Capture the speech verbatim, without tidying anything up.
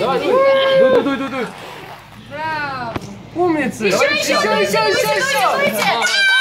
Давай, дуй, дуй, дуй, дуй, дуй. Браво. Умница. Еще, еще, еще, еще, еще.